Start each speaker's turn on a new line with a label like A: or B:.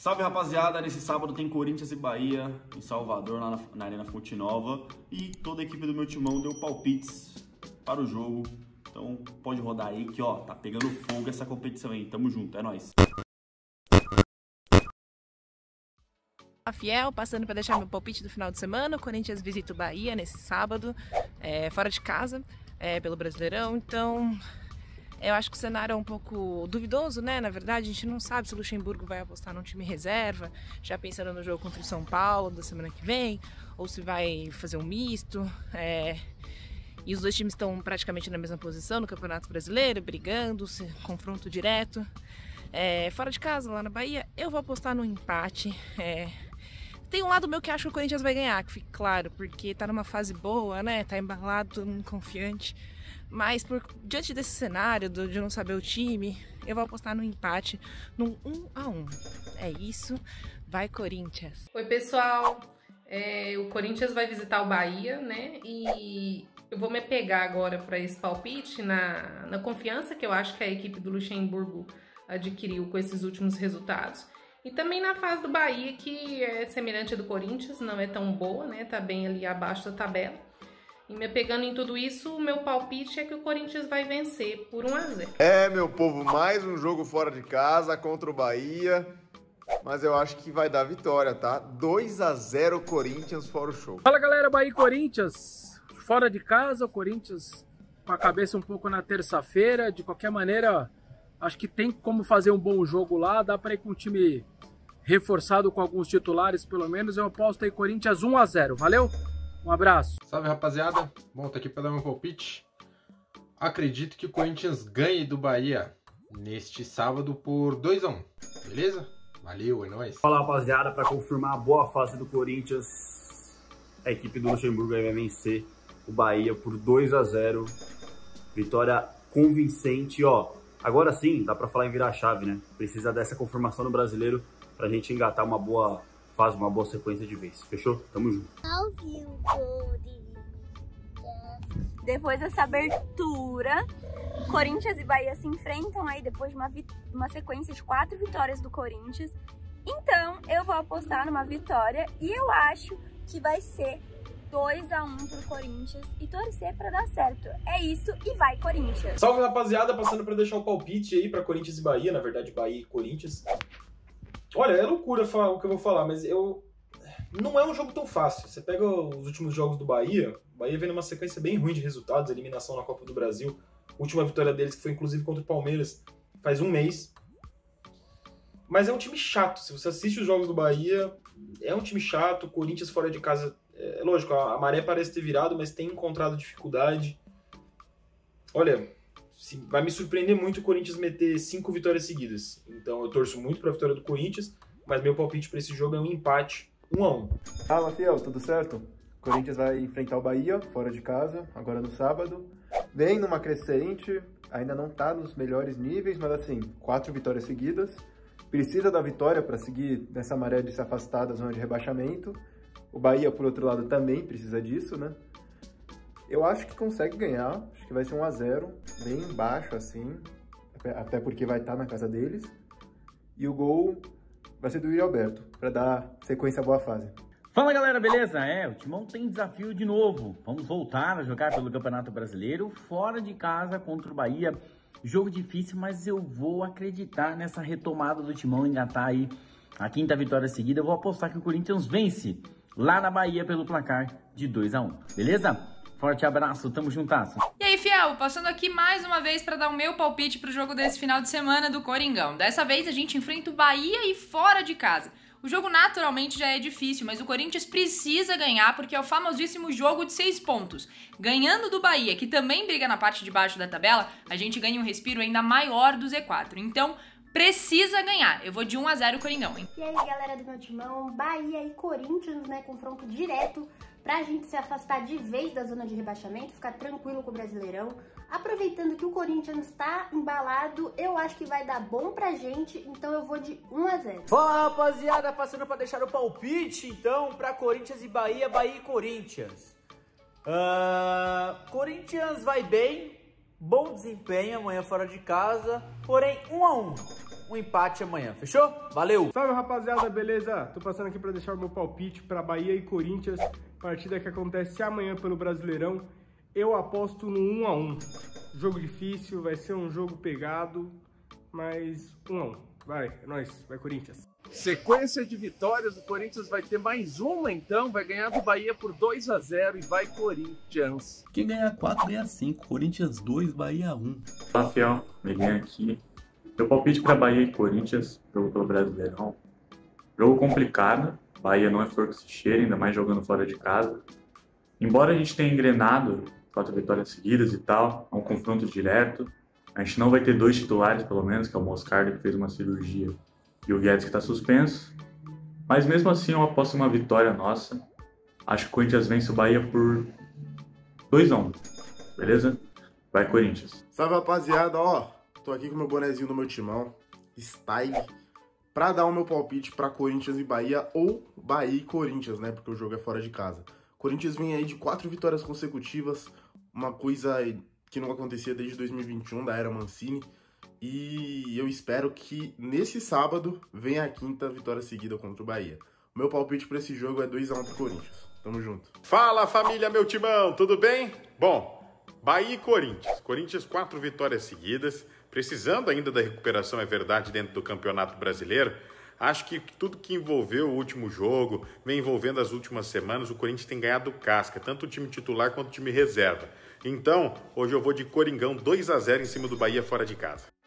A: Salve, rapaziada, nesse sábado tem Corinthians e Bahia em Salvador, lá na Arena Fonte Nova, e toda a equipe do meu timão deu palpites para o jogo, então pode rodar aí que ó, tá pegando fogo essa competição aí, tamo junto, é nóis.
B: A Fiel, passando para deixar meu palpite do final de semana. O Corinthians visita o Bahia nesse sábado, fora de casa, pelo Brasileirão, então eu acho que o cenário é um pouco duvidoso, né? Na verdade, a gente não sabe se o Luxemburgo vai apostar num time reserva, já pensando no jogo contra o São Paulo da semana que vem, ou se vai fazer um misto. E os dois times estão praticamente na mesma posição no Campeonato Brasileiro, brigando, confronto direto. Fora de casa, lá na Bahia, eu vou apostar no empate. Tem um lado meu que acho que o Corinthians vai ganhar, que fique claro, porque tá numa fase boa, né? Tá embalado, todo mundo confiante. Mas diante desse cenário de não saber o time, eu vou apostar no empate, num 1-1. É isso, vai Corinthians.
C: Oi pessoal, o Corinthians vai visitar o Bahia, né? E eu vou me apegar agora para esse palpite na confiança que eu acho que a equipe do Luxemburgo adquiriu com esses últimos resultados. E também na fase do Bahia, que é semelhante à do Corinthians, não é tão boa, né? Tá bem ali abaixo da tabela. E me pegando em tudo isso, o meu palpite é que o Corinthians vai vencer por 1-0.
D: Meu povo, mais um jogo fora de casa contra o Bahia. Mas eu acho que vai dar vitória, tá? 2-0 Corinthians fora o show.
E: Fala galera, Bahia e Corinthians. Fora de casa, o Corinthians com a cabeça um pouco na terça-feira. De qualquer maneira, acho que tem como fazer um bom jogo lá. Dá para ir com um time reforçado com alguns titulares, pelo menos. Eu aposto aí Corinthians 1-0. Valeu? Um abraço.
F: Salve, rapaziada. Bom, tô aqui para dar meu palpite. Acredito que o Corinthians ganhe do Bahia neste sábado por 2-1. Beleza? Valeu, é nóis.
G: Fala, rapaziada. Para confirmar a boa fase do Corinthians, a equipe do Luxemburgo vai vencer o Bahia por 2-0. Vitória convincente, ó. Agora sim, dá para falar em virar a chave, né? Precisa dessa confirmação no Brasileiro pra gente engatar uma boa fase, uma boa sequência de vez. Fechou? Tamo junto.
H: Depois dessa abertura, Corinthians e Bahia se enfrentam aí depois de uma sequência de 4 vitórias do Corinthians. Então, eu vou apostar numa vitória e eu acho que vai ser 2-1 pro Corinthians e torcer pra dar certo. É isso e vai Corinthians.
I: Salve, rapaziada, passando pra deixar o palpite aí pra Corinthians e Bahia, na verdade Bahia e Corinthians. Olha, é loucura falar o que eu vou falar, mas não é um jogo tão fácil. Você pega os últimos jogos do Bahia, o Bahia vem numa sequência bem ruim de resultados, eliminação na Copa do Brasil. A última vitória deles, que foi inclusive contra o Palmeiras, faz um mês. Mas é um time chato. Se você assiste os jogos do Bahia, é um time chato. O Corinthians fora de casa, é lógico, a maré parece ter virado, mas tem encontrado dificuldade. Olha, vai me surpreender muito o Corinthians meter 5 vitórias seguidas. Então eu torço muito para a vitória do Corinthians, mas meu palpite para esse jogo é um empate 1-1.
J: Fala, Fiel, tudo certo? O Corinthians vai enfrentar o Bahia fora de casa, agora no sábado. Vem numa crescente, ainda não tá nos melhores níveis, mas assim, 4 vitórias seguidas. Precisa da vitória para seguir nessa maré de se afastar da zona de rebaixamento. O Bahia, por outro lado, também precisa disso, né? Eu acho que consegue ganhar, acho que vai ser 1-0, bem baixo assim, até porque vai estar na casa deles. E o gol vai ser do Yuri Alberto, para dar sequência à boa fase.
K: Fala galera, beleza? O Timão tem desafio de novo. Vamos voltar a jogar pelo Campeonato Brasileiro, fora de casa contra o Bahia. Jogo difícil, mas eu vou acreditar nessa retomada do Timão, engatar aí a 5ª vitória seguida. Eu vou apostar que o Corinthians vence lá na Bahia pelo placar de 2-1, beleza? Forte abraço, tamo juntasso.
L: E aí, Fiel, passando aqui mais uma vez para dar o meu palpite pro jogo desse final de semana do Coringão. Dessa vez a gente enfrenta o Bahia e fora de casa. O jogo naturalmente já é difícil, mas o Corinthians precisa ganhar porque é o famosíssimo jogo de 6 pontos. Ganhando do Bahia, que também briga na parte de baixo da tabela, a gente ganha um respiro ainda maior do Z4. Então, precisa ganhar. Eu vou de 1-0 Coringão, hein?
M: E aí, galera do meu timão, Bahia e Corinthians, né, confronto direto pra gente se afastar de vez da zona de rebaixamento, ficar tranquilo com o Brasileirão. Aproveitando que o Corinthians tá embalado, eu acho que vai dar bom pra gente, então eu vou de 1-0.
N: Fala, rapaziada, passando pra deixar o palpite, então, pra Corinthians e Bahia, Bahia e Corinthians. Corinthians vai bem, bom desempenho amanhã fora de casa. porém 1 a 1. Um empate amanhã, fechou? Valeu!
O: Salve, rapaziada, beleza? Tô passando aqui para deixar o meu palpite para Bahia e Corinthians, partida que acontece amanhã pelo Brasileirão. Eu aposto no 1 a 1. Jogo difícil, vai ser um jogo pegado, mas 1 a 1. Vai, é nóis, vai Corinthians.
E: Sequência de vitórias, o Corinthians vai ter mais uma então, vai ganhar do Bahia por 2 a 0 e vai Corinthians.
P: Quem ganhar 4 ganha 5, Corinthians 2, Bahia 1.
Q: Fala, fiel, Miguel aqui. Meu palpite para Bahia e Corinthians, jogo pelo Brasileirão. Jogo complicado, Bahia não é flor que se cheira, ainda mais jogando fora de casa. Embora a gente tenha engrenado 4 vitórias seguidas e tal, é um confronto direto. A gente não vai ter 2 titulares, pelo menos, que é o Moscardo, que fez uma cirurgia, e o Guedes, que está suspenso. Mas mesmo assim, eu aposto uma vitória nossa. Acho que o Corinthians vence o Bahia por 2 a 1. Beleza? Vai, Corinthians.
D: Salve, rapaziada, ó. Tô aqui com o meu bonezinho do meu timão, Style, pra dar o meu palpite pra Corinthians e Bahia, ou Bahia e Corinthians, né? Porque o jogo é fora de casa. Corinthians vem aí de 4 vitórias consecutivas, uma coisa que não acontecia desde 2021, da era Mancini. E eu espero que nesse sábado venha a 5ª vitória seguida contra o Bahia. O meu palpite pra esse jogo é 2 a 1 pro Corinthians. Tamo junto.
R: Fala, família, meu timão, tudo bem? Bom, Bahia e Corinthians. Corinthians 4 vitórias seguidas. Precisando ainda da recuperação, é verdade, dentro do Campeonato Brasileiro. Acho que tudo que envolveu o último jogo, vem envolvendo as últimas semanas, o Corinthians tem ganhado casca, tanto o time titular quanto o time reserva. Então, hoje eu vou de Coringão 2 a 0 em cima do Bahia fora de casa.